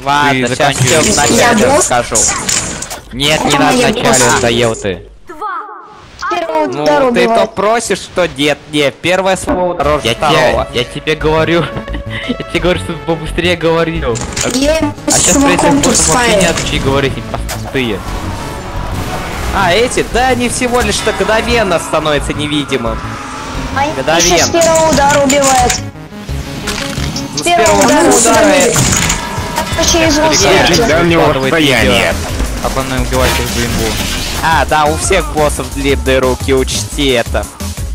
Ладно, сейчас все вначале расскажу. Нет, не надо вначале, надоел ты. Ну, ты то просишь, что нет, нет, первое слово дороже второго. Я тебе говорю, я тебе говорю, чтобы побыстрее говорил. А сейчас вообще не отвечай говорить, пустые. А, эти, да, они всего лишь так мгновенно становятся невидимым. Еще с первого удара убивает. С первого удара. Через воздух. Дальнего расстояния. Как он убивает их блинбу. А, да, у всех боссов длинные руки, учти это.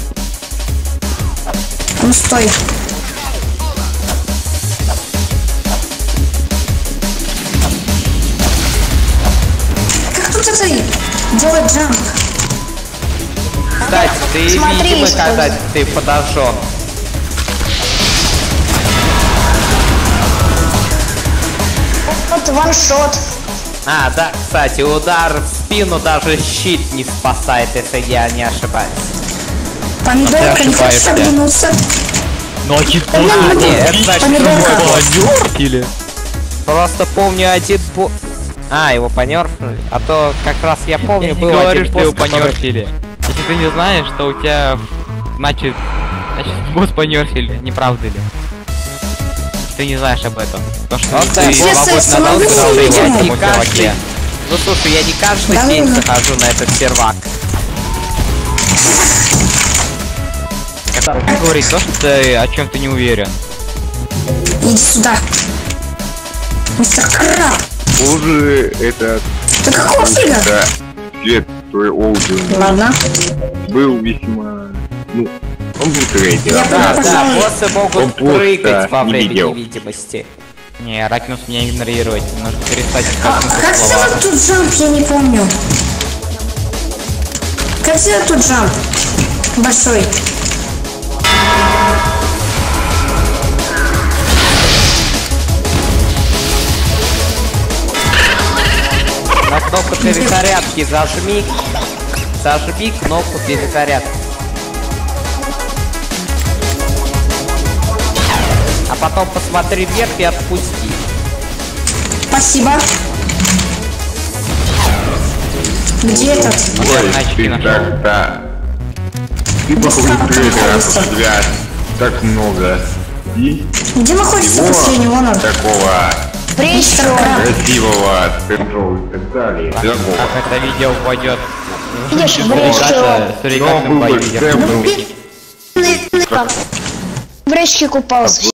Ну стой. Как тут это делать джамп? Кстати, ты видимый, когда ты подожжен. Вот ваншот. А, да, кстати, удар в спину даже щит не спасает, если я не ошибаюсь. Помидорка, не хочешь оглянуться? Но нет, это значит, или... Просто помню один босс... А, его понерфили? А то как раз я помню, был говорю, один что его босс, понерфили. Если ты не знаешь, что у тебя... Значит босс понерфили, не правда ли? Ты не знаешь об этом. Потому что ты я не каждый... Ну слушай, я не каждый день захожу на этот сервак. Как говорить то, что ты о чем ты не уверен? Иди сюда. Мистер Краб. Уже это... Ты какого фига? Да, свет твой Олден. Ладно. Был весьма... Ну, он был трейдером. Да, боссы могут прыгать во время видел. невидимости. Не, Ракнус меня игнорировать. Нужно перестать А как сделать тут джамп, я не помню. Как сделать тут джамп? Большой. На кнопку перезарядки зажми. Зажми кнопку перезарядки. А потом посмотри вверх и отпусти. Спасибо. Где этот? Ой, ты так-то... Ты походу трейдера взгляд так много. И Где находится последний вон он? такого Мистер Краб. красивого контроля и так далее. Другого. Как это видео пойдет? Идешь в речке. С ребятным боевиком. В речке купался.